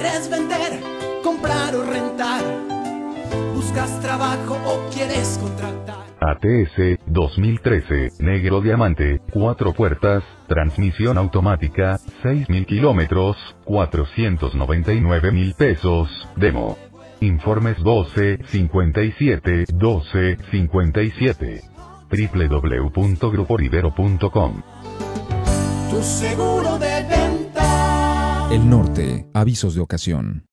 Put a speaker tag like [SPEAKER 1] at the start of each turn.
[SPEAKER 1] ¿Quieres vender, comprar o rentar? ¿Buscas trabajo o quieres contratar?
[SPEAKER 2] ATS 2013, negro diamante, 4 puertas, transmisión automática, 6.000 kilómetros, 499.000 pesos, demo. Informes 1257 www.gruporibero.com.
[SPEAKER 1] Tu seguro de venta.
[SPEAKER 3] El Norte, avisos de ocasión.